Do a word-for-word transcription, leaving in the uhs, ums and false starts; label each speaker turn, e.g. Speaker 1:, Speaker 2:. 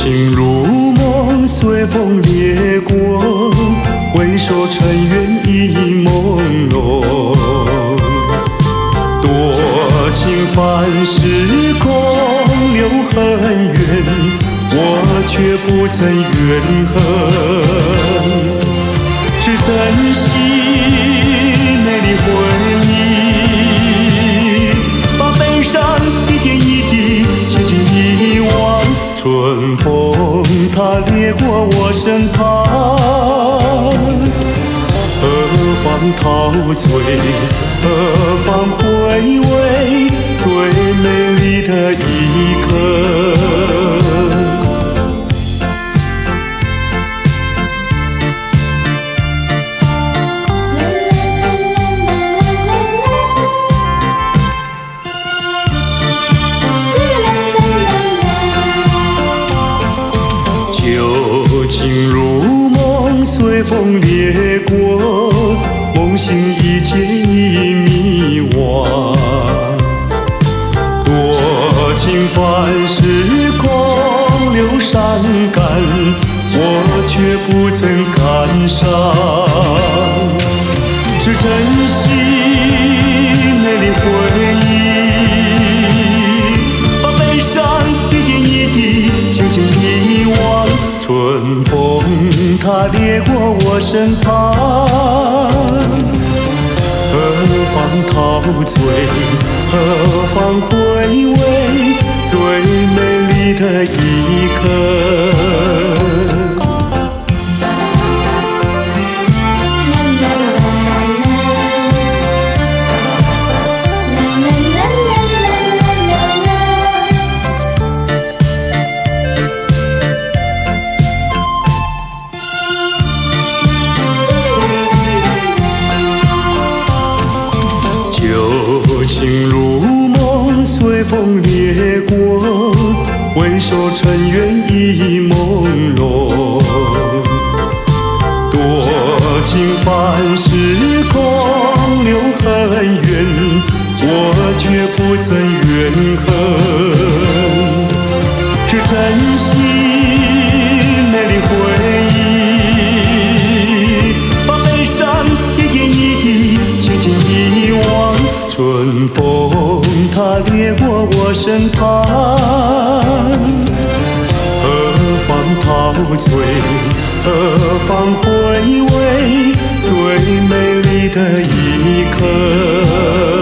Speaker 1: 情如梦，随风掠过，回首尘缘已朦胧。多情凡事空，留恨缘，我却不曾怨恨。只珍惜美丽回忆，把悲伤一点一滴轻轻遗忘。春风它掠过我身旁，何方陶醉，何方回味最美丽的一刻。旧情如梦，随风掠过，梦醒一切已迷惘。多情凡事空，留伤感，我却不曾感伤。只珍惜美丽回忆，把悲伤一点一滴轻轻遗忘。春风它掠过我身旁，何方陶醉，何方回味最美丽的一刻。旧情如梦，随风掠过，回首尘缘已朦胧。多情凡事空，留恨缘，我却不曾怨恨。只珍惜美丽回忆，把悲伤一点一滴轻轻遗忘。春风它掠过我身旁，何方陶醉，何方回味最美丽的一刻。